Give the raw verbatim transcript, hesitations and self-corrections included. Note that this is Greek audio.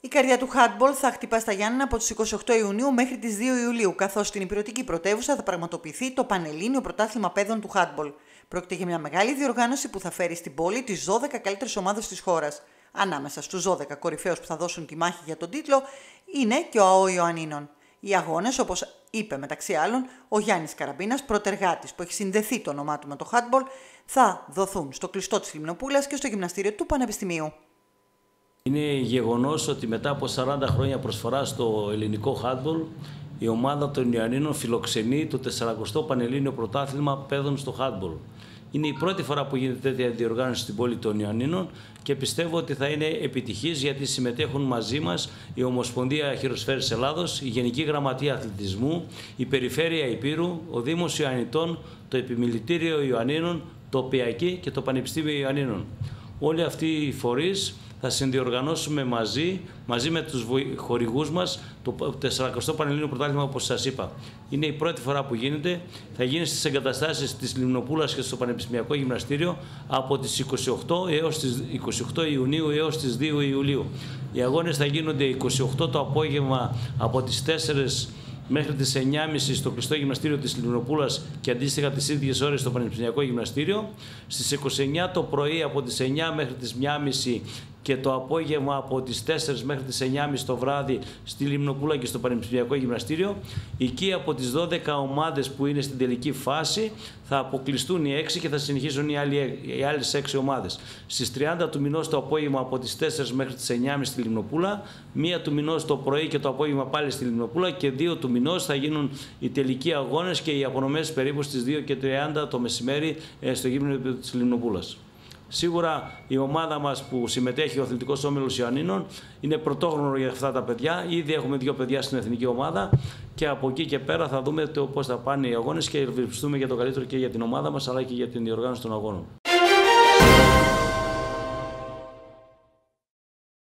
Η καρδιά του handball θα χτυπά στα Γιάννενα από τις είκοσι οκτώ Ιουνίου μέχρι τις δύο Ιουλίου, καθώς στην ηπειρωτική πρωτεύουσα θα πραγματοποιηθεί το Πανελλήνιο Πρωτάθλημα Παιδών του handball. Πρόκειται για μια μεγάλη διοργάνωση που θα φέρει στην πόλη τις δώδεκα καλύτερες ομάδες της χώρας. Ανάμεσα στους δώδεκα κορυφαίους που θα δώσουν τη μάχη για τον τίτλο είναι και ο ΑΟ Ιωαννίνων. Οι αγώνες, όπως είπε μεταξύ άλλων ο Γιάννης Καραμπίνας, πρωτεργάτης που έχει συνδεθεί το όνομά του με το handball, θα δοθούν στο κλειστό της Λιμνοπούλας και στο γυμναστήριο του Πανεπιστημίου. Είναι γεγονός ότι μετά από σαράντα χρόνια προσφορά στο ελληνικό handball, η ομάδα των Ιωαννίνων φιλοξενεί το τεσσαρακοστό Πανελλήνιο Πρωτάθλημα Παιδών στο handball. Είναι η πρώτη φορά που γίνεται τέτοια διοργάνωση στην πόλη των Ιωαννίνων και πιστεύω ότι θα είναι επιτυχής, γιατί συμμετέχουν μαζί μας η Ομοσπονδία Χειροσφαίρησης Ελλάδος, η Γενική Γραμματεία Αθλητισμού, η Περιφέρεια Ηπείρου, ο Δήμος Ιωαννιτών, το Επιμελητήριο Ιωαννίνων, το ΟΠΙΑΚΙ και το Πανεπιστήμιο Ιωαννίνων. Όλοι αυτοί οι φορείς θα συνδιοργανώσουμε μαζί, μαζί με τους χορηγούς μας το τεσσαρακοστό Πανελλήνιο Πρωτάθλημα, όπως σας είπα. Είναι η πρώτη φορά που γίνεται. Θα γίνει στις εγκαταστάσεις της Λιμνοπούλας και στο Πανεπιστημιακό Γυμναστήριο από τις είκοσι οκτώ, έως τις είκοσι οκτώ Ιουνίου έως τις δύο Ιουλίου. Οι αγώνες θα γίνονται είκοσι οκτώ το απόγευμα από τις τέσσερις μέχρι τις εννιά και μισή στο κλειστό γυμναστήριο της Λιμνοπούλας και αντίστοιχα τις ίδιες ώρες στο Πανεπιστημιακό Γυμναστήριο. Στις είκοσι εννιά το πρωί από τις εννιά μέχρι τις μία και μισή και το απόγευμα από τις τέσσερις μέχρι τις εννιά και μισή το βράδυ στη Λιμνοπούλα και στο Πανεπιστημιακό Γυμναστήριο. Εκεί από τις δώδεκα ομάδες που είναι στην τελική φάση θα αποκλειστούν οι έξι και θα συνεχίσουν οι, άλλοι, οι άλλες έξι ομάδες. Στις τριάντα του μηνός το απόγευμα από τις τέσσερις μέχρι τις εννιά και μισή στη Λιμνοπούλα, μία του μηνός το πρωί και το απόγευμα πάλι στη Λιμνοπούλα και δύο του μηνός θα γίνουν οι τελικοί αγώνες και οι απονομές περίπου στις δύο και τριάντα το μεσημέρι στο γήπεδο της Λιμνοπούλας. Σίγουρα η ομάδα μας που συμμετέχει, ο Αθλητικός Όμιλος Ιωαννίνων, είναι πρωτόγνωρο για αυτά τα παιδιά. Ήδη έχουμε δύο παιδιά στην εθνική ομάδα και από εκεί και πέρα θα δούμε το πώς θα πάνε οι αγώνες και ευελπιστούμε για το καλύτερο και για την ομάδα μας αλλά και για την διοργάνωση των αγώνων.